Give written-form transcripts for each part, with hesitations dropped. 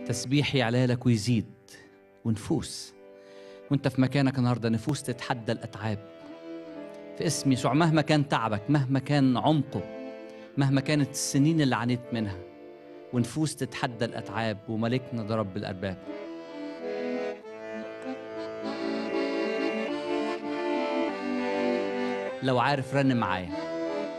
تسبيح يعلالك ويزيد، ونفوس وانت في مكانك النهارده نفوس تتحدى الأتعاب في اسم يسوع. مهما كان تعبك، مهما كان عمقه، مهما كانت السنين اللي عانيت منها، ونفوس تتحدى الأتعاب، وملكنا ده رب الأرباب. لو عارف رن معايا.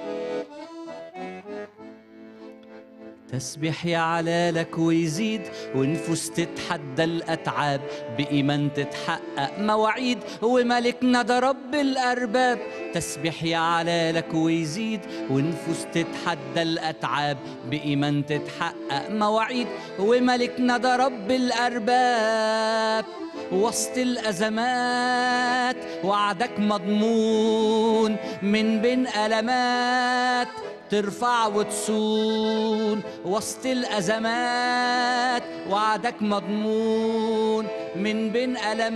تسبح يعلالك ويزيد، ونفوس تتحدى الأتعاب، بإيمان تتحقق مواعيد، وملكنا ده رب الأرباب. تسبح يعلالك ويزيد، ونفوس تتحدى الأتعاب، بإيمان تتحقق مواعيد، وملكنا ده رب الأرباب. وسط الأزمات وعدك مضمون، من بين ألمات ترفع وتصون. وسط الأزمات وعدك مضمون، من بين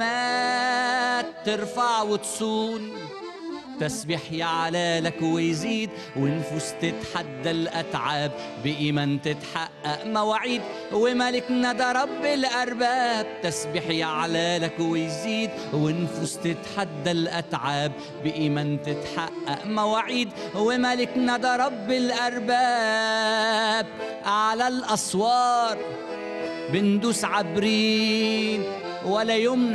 ألمات ترفع وتصون. تسبح يعلالك ويزيد، ونفوس تتحدى الأتعاب، بإيمان تتحقق مواعيد، وملكنا ده رب الأرباب. تسبح يعلالك ويزيد، ونفوس تتحدى الأتعاب، بإيمان تتحقق مواعيد، وملكنا ده رب الأرباب. على الأسوار بندوس عبرين، ولا يوم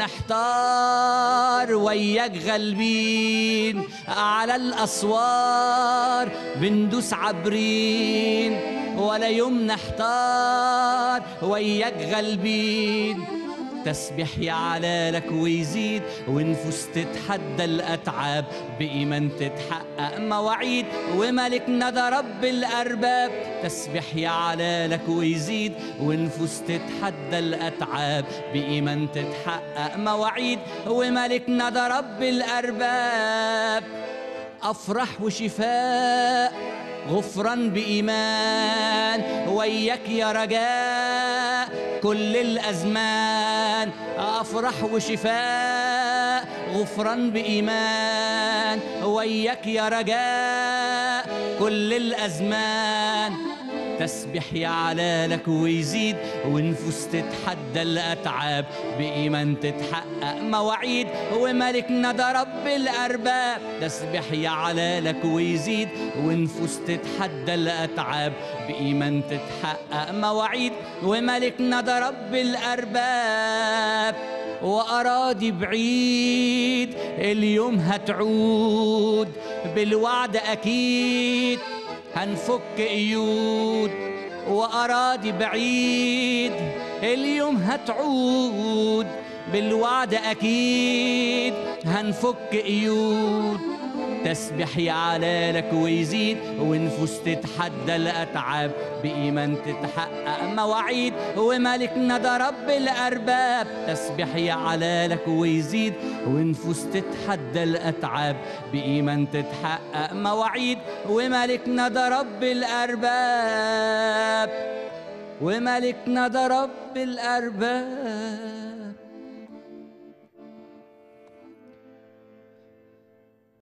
نحتار، وياك غالبين. على الأسوار بندوس عبرين، ولا يوم نحتار، وياك غالبين. تسبح يعلالك ويزيد، ونفوس تتحدى الأتعاب، بإيمان تتحقق مواعيد، وملكنا ده رب الأرباب. تسبح يعلالك ويزيد، ونفوس تتحدى الأتعاب، بإيمان تتحقق مواعيد، وملكنا ده رب الأرباب. أفرح وشفاء غفران بإيمان، وياك يا رجاء كل الأزمان. أفرح وشفاء غفران بإيمان، وياك يا رجاء كل الأزمان. تسبح يعلالك ويزيد، ونفوس تتحدى الأتعاب، بإيمان تتحقق مواعيد، وملكنا ده رب الأرباب. تسبح يعلالك ويزيد، ونفوس تتحدى الأتعاب، بإيمان تتحقق مواعيد، وملكنا ده رب الأرباب. وأراضي بعيد اليوم هتعود، بالوعد أكيد هنفك قيود. وأراضي بعيد اليوم هتعود، بالوعد أكيد هنفك قيود. تسبح يعلالك ويزيد، ونفوس تتحدى الأتعاب، بإيمان تتحقق مواعيد، وملكنا ده رب الأرباب. تسبح يعلالك ويزيد، ونفوس تتحدى الأتعاب، بإيمان تتحقق مواعيد، وملكنا ده رب الأرباب. وملكنا ده رب الأرباب.